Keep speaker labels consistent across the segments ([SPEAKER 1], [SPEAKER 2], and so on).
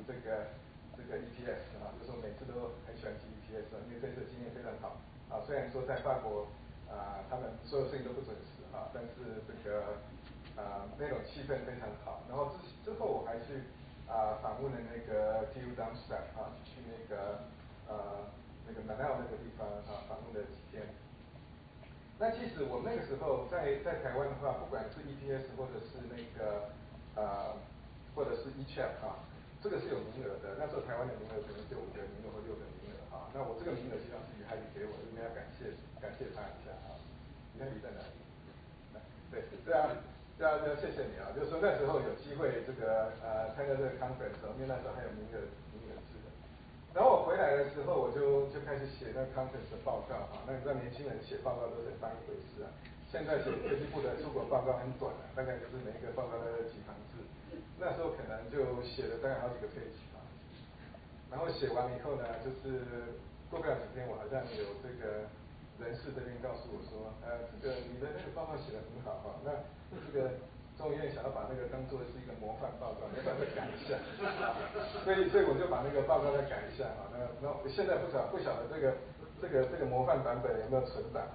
[SPEAKER 1] 这个 ETS 啊，就是我每次都很喜欢提 ETS 因为这次经验非常好啊。虽然说在法国他们所有事情都不准时但是这个那种气氛非常好。然后之后我还去访问了那个 TU Darmstadt 去那个Manel 那个地方访问了几天。那其实我们那个时候在台湾的话，不管是 ETS 或者是那个或者是 eChap 这个是有名额的。那时候台湾的名额可能就5个名额或6个名额那我这个名额实际上是于海里给我，应该要感谢他一下于海里在哪里？对，要谢谢你就是说那时候有机会参加这个 conference 因为那时候还有名额制的。然后我回来的时候，我就开始写那个 conference 的报告那你知道年轻人写报告都是很当一回事现在写科技部的出国报告很短大概就是每一个报告大概几行字。那时候可能就写了大概好几个 page 然后写完以后呢，就是过不了几天，我好像有这个人事这边告诉我说，你的那个报告写得很好那这个中研院想要把那个当做是一个模范报告，要不然再改一下所以我就把那个报告再改一下那现在不晓得这个模范版本有没有存档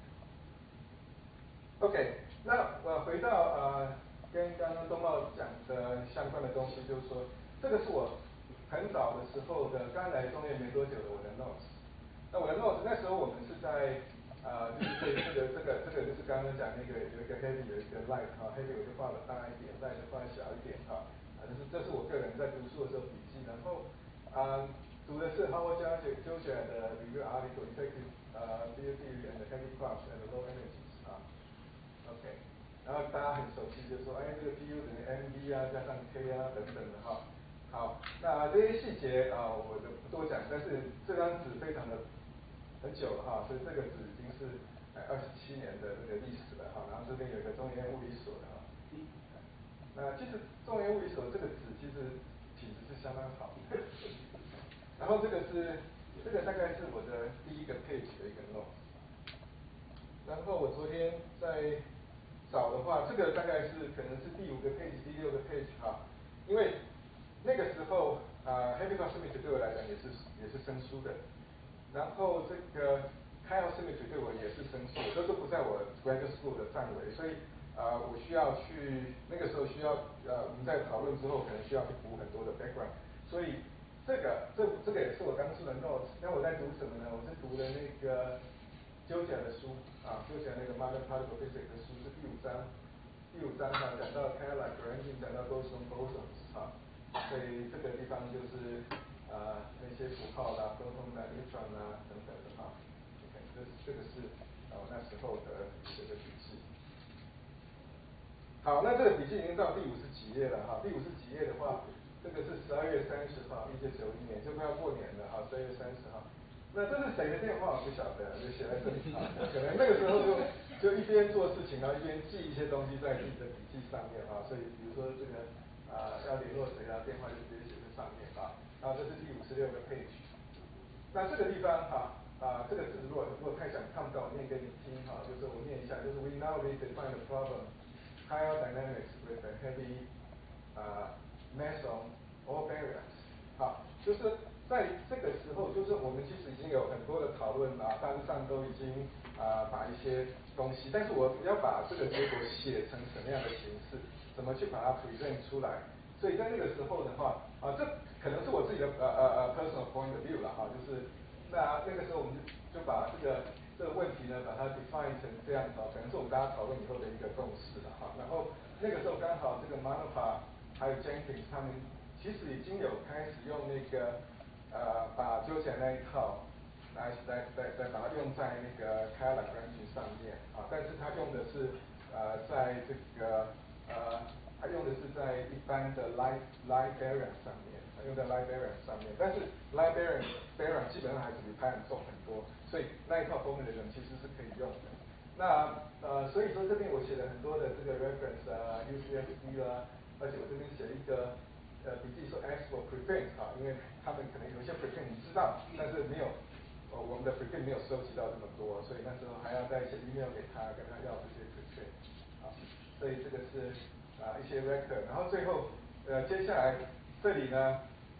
[SPEAKER 1] OK， 那我回到跟刚刚东茂讲的相关的东西，就是说这个是我很早的时候的，刚来中研没多久的我的 notes。那我的 notes 那时候我们是在就是就是刚刚讲那个有一个 heavy 有一个 light heavy 我就画了大一点 ，light 就画小一点这是我个人在读书的时候笔记，然后读的是 Howard Georgia 的 review article effective field theory and heavy clouds and low energies OK， 然后大家很熟悉，就说这个 PU 等于 MV 加上 K 等等的好，那这些细节我就不多讲，但是这张纸非常的很久了所以这个纸已经是27年的这个历史了然后这边有一个中研院物理所的那其实中研物理所这个纸其实品质是相当好的然后这个大概是我的第一个 page 的一个 note。然后我昨天在找的话，这个大概是可能是第5个 page、第6个 page 因为那个时候heavy cloud symmetry 对我来讲也是生疏的，然后这个 Chaos symmetry 对我也是生疏的，都不在我 graduate school 的范围，所以我需要去那个时候需要我们在讨论之后可能需要去补很多的 background， 所以这个也是我当初的 notes。那我在读什么呢？我是读的那个Georgia 的书Georgia 那个 Modern Particle Physics 的书是第5章讲到 Caroline 讲到 bosons 所以这个地方就是那些符号啦、proton neutron等等的OK， 这个是我那时候的这个笔记。好，那这个笔记已经到第50几页了第50几页的话，这个是12月30号，1991年，就快要过年了12月30号。那这是谁的电话我不晓得，就写在这里可能那个时候就一边做事情，然后一边记一些东西在自己的笔记上面所以比如说这个要联络谁电话就直接写在上面然后这是第56个 page。那这个地方这个字如果太想看不到，我念给你听就是我念一下，就是 We now redefine the problem higher dynamics with a heavy mass on all baryons 就是在这个时候，就是我们其实已经有很多的讨论大致上都已经把一些东西，但是我要把这个结果写成什么样的形式，怎么去把它 present 出来。所以在那个时候的话这可能是我自己的personal point of view 就是那个时候我们就把这个问题呢，把它 define 成这样可能是我们大家讨论以后的一个共识然后那个时候刚好这个 Manopar 还有 Jenkins 他们其实已经有开始用那个把纠结那一套来把它用在那个 Caroline 上面但是他用的是在这个他用的是在一般的 light variant 上面用在 light variant 上面，但是 light variant 基本上还是比 Python 重很多，所以那一套 formula 其实是可以用的。那所以说这边我写了很多的这个 reference UCSD 而且我这边写了一个笔记说 ask for preprint 因为他们可能有一些 preprint 你知道，但是没有我们的 preprint 没有收集到这么多，所以那时候还要再写 email 给他，跟他要这些 preprint 所以这个是一些 record， 然后最后接下来这里呢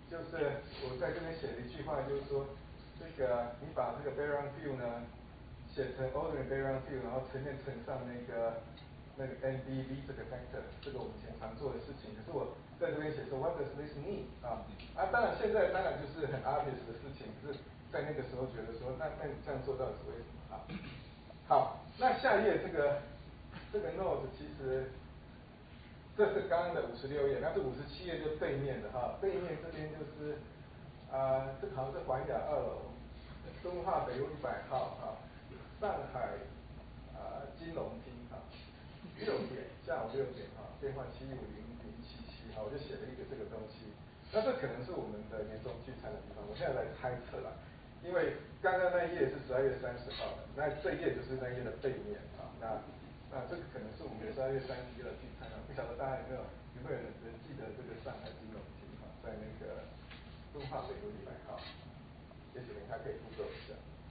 [SPEAKER 1] 就是我在这边写了一句话，就是说这个你把这个 background view 呢写成 ordinary background view，然后前面乘上那个 NBV 这个 factor， 这个我们以前常做的事情。可是我在这边写说 What does this mean 当然现在当然就是很 obvious 的事情，可是在那个时候觉得说，那你这样做到底是为什么好，那下一页这个 note 其实这是刚刚的56页，那这57页就背面的背面这边就是这好像是环亚2楼，敦化北路100号上海金融厅6点，下午6点电话750-077我就写了一个这个东西。那这可能是我们的年终聚餐的地方，我现在来猜测啦，因为刚刚那一页是12月30号的，那这一页就是那一页的背面那这个可能是我们12月31日的聚餐不晓得大家有没有人记得这个上海金融厅在那个敦化北路100号，也许大家可以 Google 一下。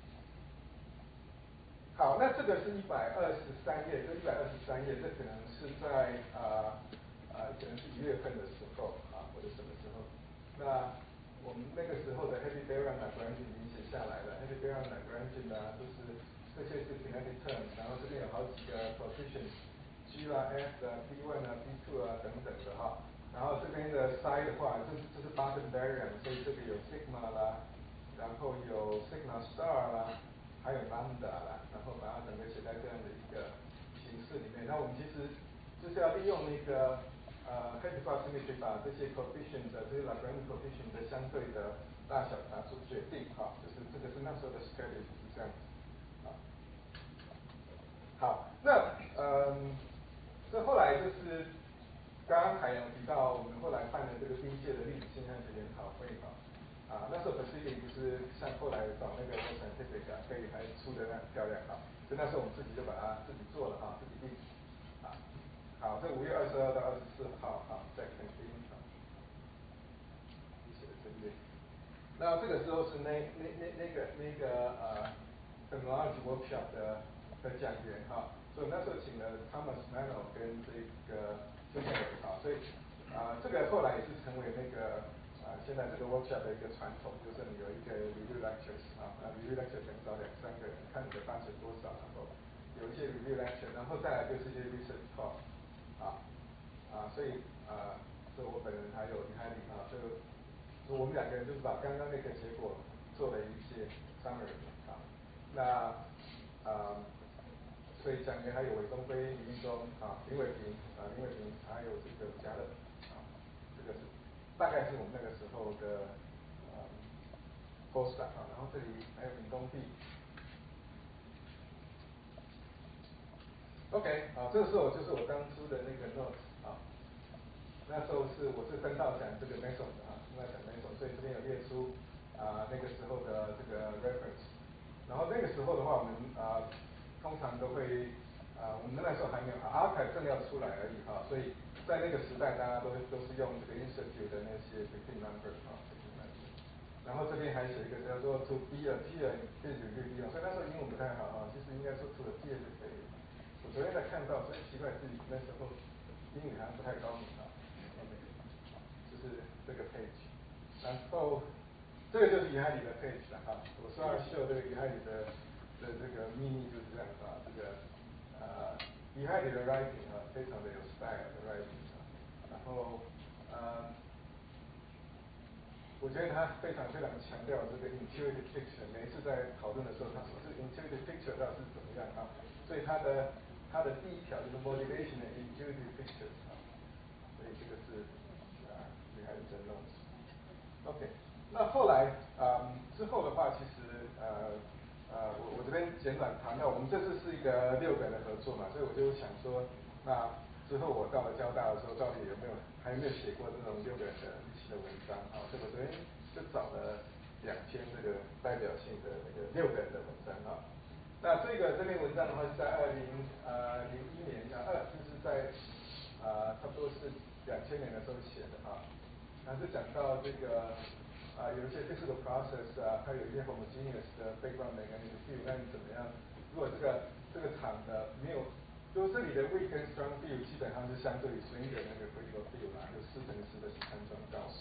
[SPEAKER 1] 好，那这个是123页，这123页，这可能是在可能是1月份的时候或者什么时候。那我们那个时候的 Happy Background Lagrangian 已经写下来了 ，Happy Background Lagrangian 就是这些是 kinetic terms， 然后这边有好几个 coefficients G 啦、F 啦、B1 啊、B2 啊等等的然后这边的 psi 的话，这是 Boston variance， 所以这个有 sigma 啦，然后有 sigma star 啦，还有 lambda 啦，然后把它整个写在这样的一个形式里面。那我们其实就是要利用那个Happy Proximity 把这些 coefficient 的这些 Lagrangian coefficient 的相对的大小它做决定就是这个是那时候的 strategy 是这样子好，那这后来就是刚刚海洋提到，我们后来办的这个第一届的粒子现象学研讨会那时候 Pacific 不是像后来找那个 Scientific 可以还出的那很漂亮所以那时候我们自己就把它自己做了自己定好，这5月22到24号在垦丁写的这边。那这个时候是那个Technology Workshop 的讲员所以那时候请了 Thomas Mano 跟这个 Junior 所以这个后来也是成为那个现在这个 workshop 的一个传统，就是你有一个 review lectures review lecture 可能找2-3个人，看你的班是多少，然后有一些 review lecture， 然后再来就是一些 research talk 所以所以我本人还有李海里所以我们2个人就是把刚刚那个结果做了一些 summary 那所以讲员还有韦东辉、李立忠林伟平还有这个嘉乐这个是大概是我们那个时候的poster 然后这里还有林东碧。OK 这个时候就是我当初的那个 notes 那时候我是分到讲这个 meson 的分到讲 meson， 所以这边有列出那个时候的这个 reference。然后那个时候的话，我们通常都会我们那时候还没有archive 正要出来而已所以在那个时代大家都是用这个 institute 的那些 15 number 然后这边还写一个叫做 to be a peer in peer review 所以那时候英文不太好其实应该说 to a peer 就可以了。我昨天才看到，所以奇怪自己那时候英语好像不太高明就是这个 page， 然后这个就是于海里的 page 我说要秀这个于海里的这个秘密就是这样这个于海里的 writing 非常的有 style 的 writing 然后我觉得他非常非常强调这个 intuitive picture， 每一次在讨论的时候，他说这 intuitive picture 到底是怎么样所以他的第一条就是 motivation and intuitive pictures 所以这个是女孩子的 notes。OK， 那后来之后的话，其实我这边简短谈到，我们这次是一个6个人的合作所以我就想说，那之后我到了交大的时候，到底还有没有写过这种6个人的一起的文章所以我这边就找了2篇这个代表性的那个6个人的文章那这篇文章的话是在2001年就是在差不多是2000年的时候写的它是讲到这个有一些 physical process 它有一些 homogeneous 的 background magnetic field， 那你怎么样？如果这个场的没有，就是这里的 weak 跟 strong field 基本上是相对于 swing 的那个 critical field 就4×10^13 这种 Gauss。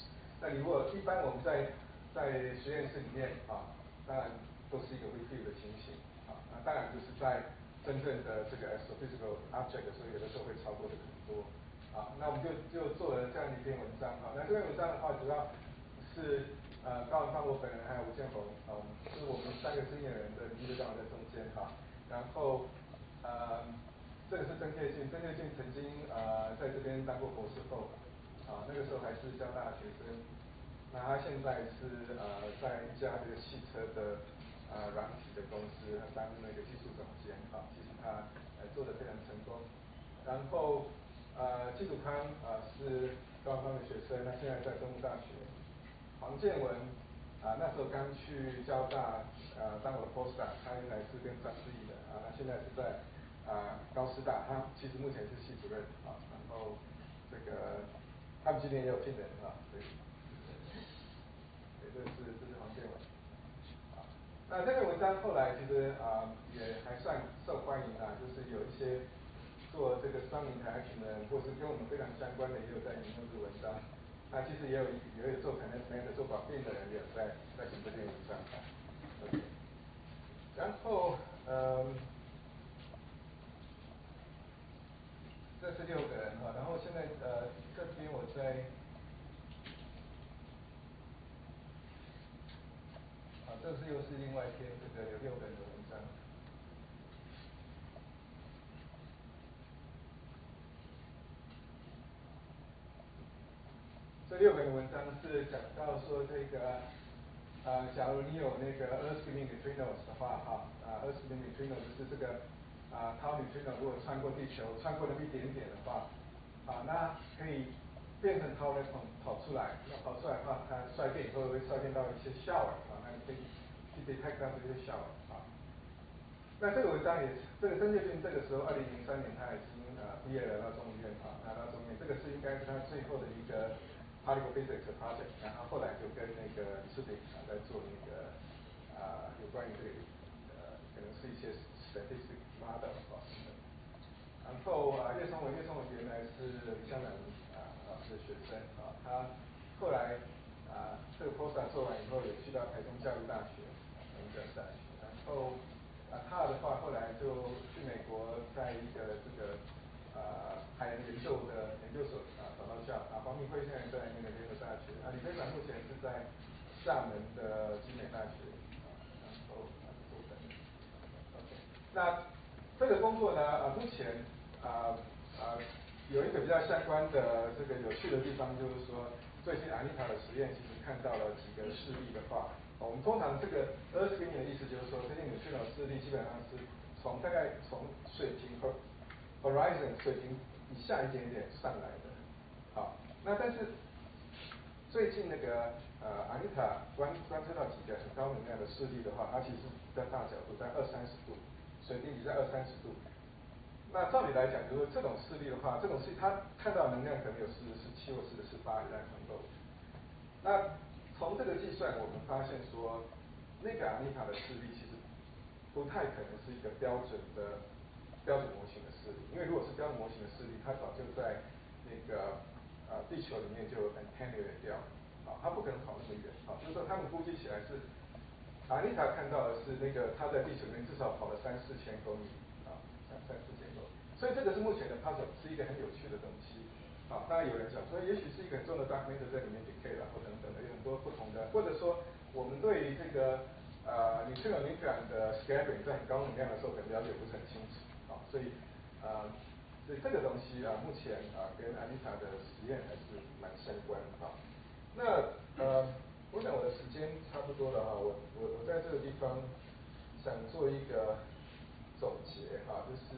[SPEAKER 1] 那你如果一般我们在实验室里面当然都是一个 refill 的情形那当然就是在真正的这个 astrophysical object 的时候，有的时候会超过这个很多那我们就做了这样的一篇文章那这篇文章的话，主要是高文芳我本人还有吴建宏是我们3个经验人的名字刚好在中间然后这个是曾介俊，曾介俊曾经在这边当过博士后那个时候还是交大学生，那他现在是在一家这个汽车的软体的公司当那个技术总监其实他做得非常成功。然后季祖康是高文芳的学生，那现在在东吴大学。黄建文那时候刚去交大当我的 postdoc， 他原来是跟张志毅的那现在是在高师大，他其实目前是系主任然后这个他们今年也有聘人所以这是黄建文那这篇文章后来其实也还算受欢迎就是有一些做这个双引台群的人，或是跟我们非常相关的，也有在引用这个文章。那其实也有做 transplant 做保病的人，也有在写这篇文章然后这是6个人然后现在这边我在这是又是另外一篇这个有6个人的文章。这6篇文章是讲到说这个假如你有那个 Earth-spinning neutrinos 的话Earth-spinning neutrino 就是这个tau neutrino 如果穿过地球，穿过那么一点点的话那可以变成 tau electron 跑出来，那跑出来的话，它衰变以后会衰变到一些 shower 那你可以去 detect 到这些 shower 那这个文章也是，这个曾介俊这个时候2003年他已经毕业了到中研院拿到中研，这个是应该是他最后的一个 particle physics 的 project， 然后后来就跟那个李世炳在做那个有关于这个可能是一些 statistic model 然后叶松文原来是香港老师的学生他后来这个 postdoc 做完以后，也去到台中教育大学大学，然后他的话后来就去美国，在一个这个海洋研究的研究所找到教黄明辉现在在那个联合大学李飞展目前是在厦门的集美大学然后做本那这个工作呢目前有一个比较相关的这个有趣的地方，就是说最近Anita的实验其实看到了几个示例的话我们通常这个 Earth-spinning 的意思就是说，这些neutrino示例基本上是大概从水平和 horizon 水平以下一点点上来的那但是最近那个Anita 观测到几个很高能量的示例的话，它其实比较大角度，在20-30度，水平比在20-30度。那照理来讲，就是这种示例的话，这种示例它看到能量可能有47或48以上能够。那从这个计算，我们发现说，那个Anita的示例其实不太可能是一个标准模型的示例，因为如果是标准模型的示例，它早就在那个地球里面就 attenuate 掉它不可能跑那么远就是说他们估计起来是Anita 看到的是那个它在地球里面至少跑了3-4千公里3-4千公里，所以这个是目前的 puzzle， 是一个很有趣的东西当然有人讲说，也许是一个很重的 dark matter 在里面 decay 然后等等的，有很多不同的，或者说我们对于这个neutrino nucleon 的 scattering 在很高能量的时候可能了解不是很清楚所以这个东西目前跟 Anita 的实验还是蛮相关那我想我的时间差不多了我在这个地方想做一个总结就是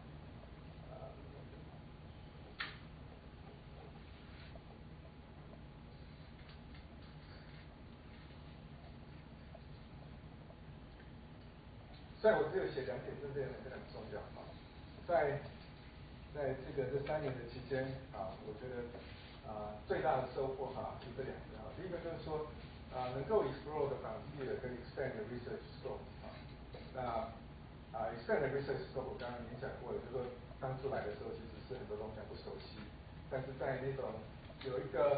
[SPEAKER 1] 虽然我只有写2点，这非常重要在这3年的期间我觉得最大的收获是这2个第一个就是说能够 explore the frontier 跟 expand the research scope那expand the research scope 我刚刚已经讲过了，就是说刚出来的时候其实是很多东西还不熟悉，但是在那种有一个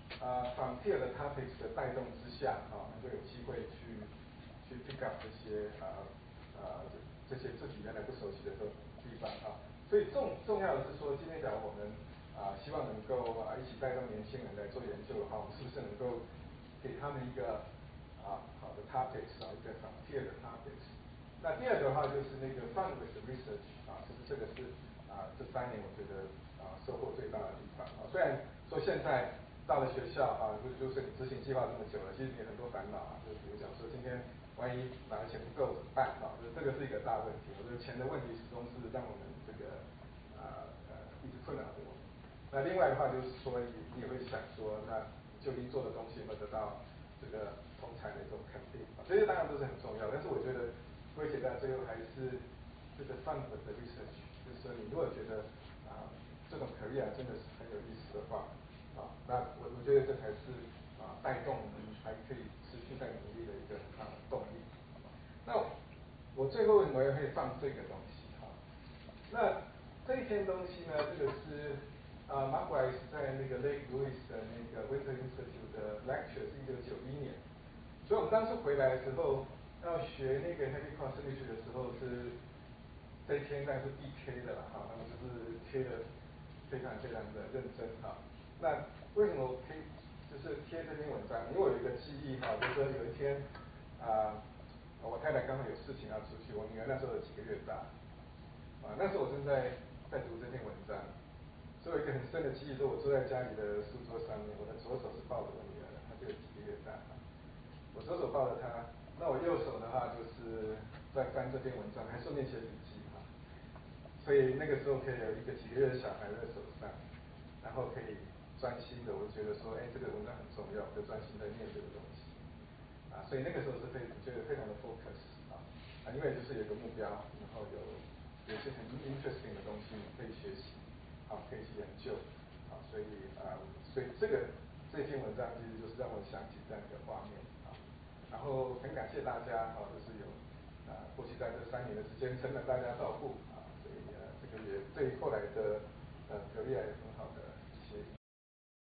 [SPEAKER 1] frontier 的 topics 的带动之下，能够有机会去 pick up 这些这些自己原来不熟悉的地方所以重要的是说，今天假如我们希望能够一起带动年轻人来做研究的话，我们是不是能够给他们一个好的 topics 一个 frontier 的 topics。那第二个的话就是那个 fund with research 就是这个是这3年我觉得收获最大的地方虽然说现在到了学校就是你执行计划这么久了，其实你很多烦恼就比如讲说今天万一拿的钱不够怎么办就是这个是一个大问题。我觉得钱的问题始终是让我们这个一直困扰着我们。那另外的话就是说，你也会想说，那究竟做的东西有没有得到这个同才的一种肯定这些当然都是很重要，但是我觉得归结在最后还是这个 fund 的 research， 就是说你如果觉得这种 career 真的是很有意思的话那我觉得这才是带动我们还可以持续在努力的一个很大的动力。那我最后为什么会放这个东西那这一篇东西呢，这个是Mark Weiss 在那个 Lake Louise 的那个 Winter Institute 的 lecture 是1991年，所以我们当初回来的时候要学那个 heavy cross literature 的时候是这一篇当然是必贴的了他们就是贴的非常非常的认真那为什么我可以就是贴这篇文章？因为我有一个记忆就是说有一天我太太刚好有事情要出去，我女儿那时候有几个月大那时候我正在读这篇文章，所以有一个很深的记忆，是我坐在家里的书桌上面，我的左手是抱着我女儿，她就有几个月大我左手抱着她，那我右手的话就是在翻这篇文章，还顺便写笔记所以那个时候可以有一个几个月的小孩在手上，然后可以专心的，我觉得说，这个文章很重要，我就专心在念这个东西所以那个时候是觉得非常的 focus因为就是有一个目标，然后有些很 interesting 的东西你可以学习可以去研究所以这篇文章其实就是让我想起这样一个画面然后很感谢大家就是有过去在这3年的时间承蒙大家照顾所以这个也对后来的career有很好的